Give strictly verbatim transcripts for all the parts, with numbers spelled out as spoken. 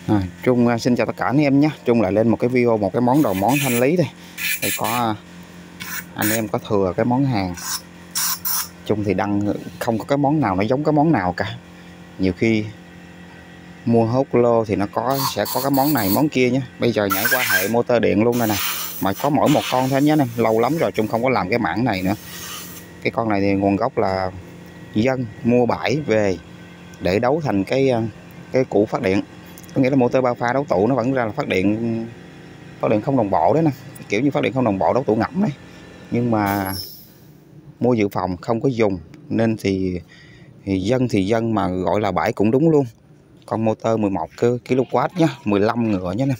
À, Trung xin chào tất cả anh em nhé. Trung lại lên một cái video một cái món đầu món thanh lý đây. Đây có anh em có thừa cái món hàng. Trung thì đăng không có cái món nào nó giống cái món nào cả. Nhiều khi mua hốt lô thì nó có sẽ có cái món này món kia nhé. Bây giờ nhảy qua hệ motor điện luôn đây nè. Mà có mỗi một con thôi nhé anh em. Lâu lắm rồi Trung không có làm cái mảng này nữa. Cái con này thì nguồn gốc là dân mua bãi về để đấu thành cái cái củ phát điện. Có nghĩa là motor ba pha đấu tụ nó vẫn ra là phát điện phát điện không đồng bộ đấy nè, kiểu như phát điện không đồng bộ đấu tụ ngẫm đấy. Nhưng mà mua dự phòng không có dùng nên thì, thì dân thì dân mà gọi là bãi cũng đúng luôn. Con motor mười một ki lô oát nhá, mười lăm ngựa nhé nè.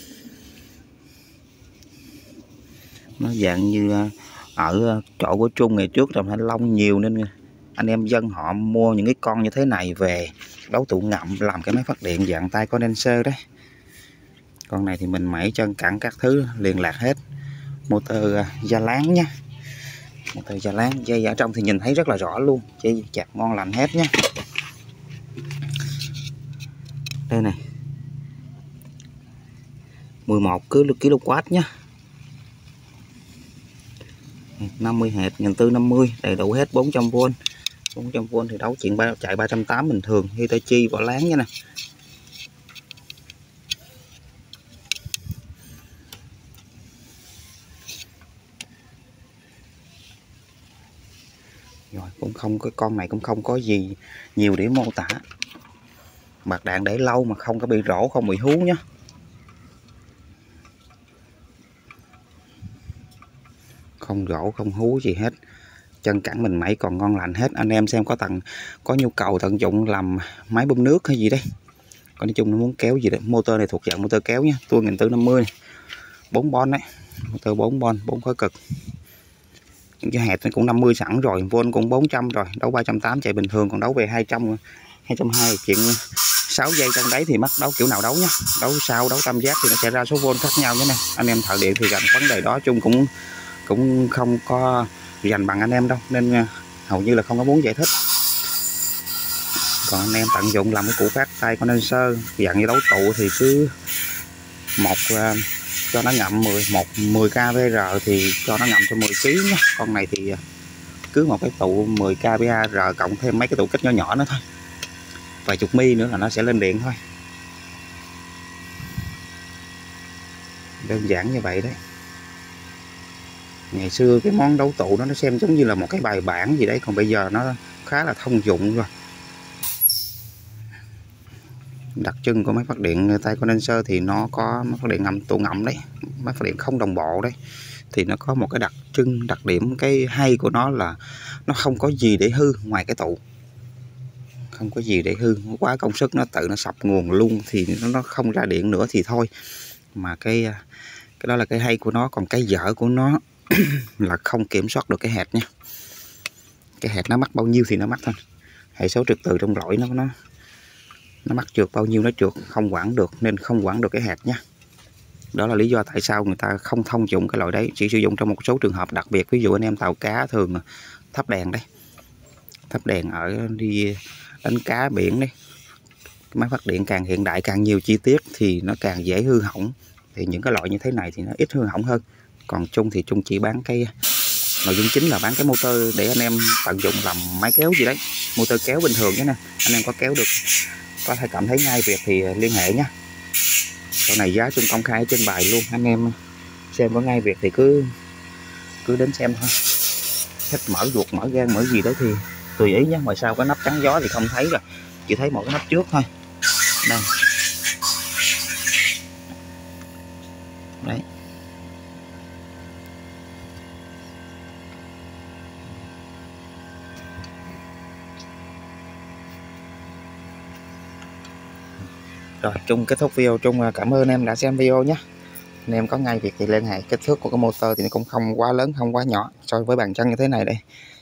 Nó dạng như ở chỗ của Trung ngày trước trồng thanh long nhiều nên anh em dân họ mua những cái con như thế này về đấu tụ ngậm làm cái máy phát điện dạng tay condenser đấy. Con này thì mình mẩy chân cẳng các thứ liền lạc hết. Motor da láng nhá, motor da láng, dây ở trong thì nhìn thấy rất là rõ luôn, dây chặt ngon lành hết nhá. Đây này, mười một ki lô oát nhá, năm mươi hệt, nghìn tư năm mươi, đầy đủ hết, bốn trăm vôn. bốn trăm vôn thì đấu chuyện ba, chạy ba trăm tám mươi bình thường, Hitachi vỏ láng nha nè. Rồi cũng không, cái con này cũng không có gì nhiều để mô tả. Bạc đạn để lâu mà không có bị rỗ, không bị hú nhá. Không rỗ, không hú gì hết. Chân cẳng mình mẩy còn ngon lành hết. Anh em xem có tận có nhu cầu tận dụng làm máy bơm nước hay gì đấy. Còn nói chung nó muốn kéo gì đấy. Motor này thuộc dạng motor kéo nhá, tua nghìn tư năm mươi này. bốn bon đấy. Motor bốn bon, bốn khối cực. Những cái hẹp nó cũng năm mươi sẵn rồi, vôn cũng bốn trăm rồi, đấu ba trăm tám mươi chạy bình thường, còn đấu về hai trăm, hai trăm hai mươi chuyện sáu giây trong đấy thì mắc đấu kiểu nào đấu nhá. Đấu sau, đấu tam giác thì nó sẽ ra số vôn khác nhau nhé nè. Anh em thợ điện thì gần vấn đề đó Chung cũng cũng không có dành bằng anh em đâu nên hầu như là không có muốn giải thích. Còn anh em tận dụng làm cái củ phát tay condenser dạng như đấu tụ thì cứ một cho nó ngậm mười một mười ki vê rờ thì cho nó ngậm cho mười ki lô gam nhé. Con này thì cứ một cái tụ mười ki vê rờ cộng thêm mấy cái tụ kích nhỏ nhỏ nữa thôi, vài chục mi nữa là nó sẽ lên điện thôi. Đơn giản như vậy đấy. Ngày xưa cái món đấu tụ đó nó xem giống như là một cái bài bản gì đấy, còn bây giờ nó khá là thông dụng rồi. Đặc trưng của máy phát điện tay condenser thì nó có máy phát điện ngầm tụ ngậm đấy, máy phát điện không đồng bộ đấy, thì nó có một cái đặc trưng đặc điểm, cái hay của nó là nó không có gì để hư ngoài cái tụ, không có gì để hư. Quá công sức nó tự nó sập nguồn luôn thì nó không ra điện nữa thì thôi. Mà cái cái đó là cái hay của nó. Còn cái dở của nó là không kiểm soát được cái hệt nha. Cái hệt nó mắc bao nhiêu thì nó mắc thôi. Hệ số trật tự trong lỗi nó nó nó mắc trượt bao nhiêu nó trượt, không quản được nên không quản được cái hệt nha. Đó là lý do tại sao người ta không thông dụng cái loại đấy, chỉ sử dụng trong một số trường hợp đặc biệt. Ví dụ anh em tàu cá thường thắp đèn đấy, thắp đèn ở đi đánh cá biển đấy, máy phát điện càng hiện đại càng nhiều chi tiết thì nó càng dễ hư hỏng. Thì những cái loại như thế này thì nó ít hư hỏng hơn. Còn Chung thì Chung chỉ bán cái nội dung chính là bán cái motor để anh em tận dụng làm máy kéo gì đấy, motor kéo bình thường nhé nè. Anh em có kéo được, có thể cảm thấy ngay việc thì liên hệ nhé. Con này giá Chung công khai trên bài luôn, anh em xem có ngay việc thì cứ cứ đến xem thôi. Thích mở ruột mở gan mở gì đấy thì tùy ý nhé. Ngoài sau cái nắp chắn gió thì không thấy rồi, chỉ thấy một cái nắp trước thôi. Đây. Đấy. Rồi Chung kết thúc video. Chung cảm ơn em đã xem video nhé. Anh em có ngay việc thì liên hệ. Kích thước của cái motor thì nó cũng không quá lớn không quá nhỏ so với bàn chân như thế này đây.